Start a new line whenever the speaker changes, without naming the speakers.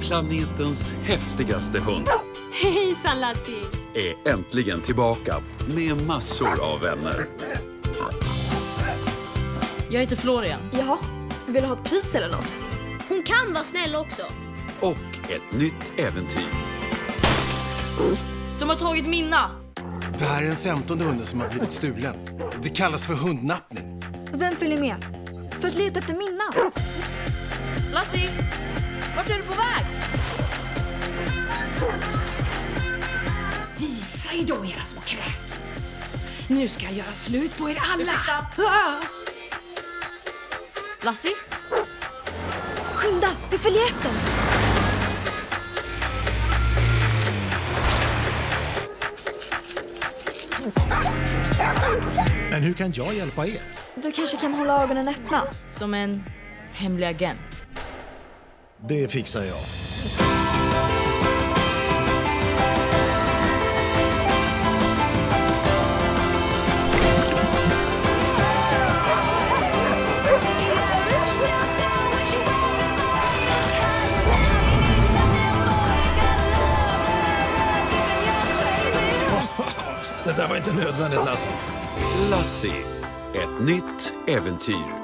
planetens häftigaste hund
Hejsan Lassie!
är äntligen tillbaka med massor av vänner.
Jag heter Florian.
Jaha, vill du ha ett pris eller något?
Hon kan vara snäll också.
Och ett nytt äventyr.
De har tagit Minna.
Det här är den 15:e hunden som har blivit stulen. Det kallas för hundnappning.
Vem följer med? För att leta efter Minna.
Lassie, vart är du på väg?
Visa er då era små kräk. Nu ska jag göra slut på er alla.
Lassie?
Skynda, vi följer efter.
Men hur kan jag hjälpa er?
Du kanske kan hålla ögonen öppna.
Som en hemlig agent.
Det fixar jag. Det där var inte nödvändigt, Lasse.
Lassie, ett nytt äventyr.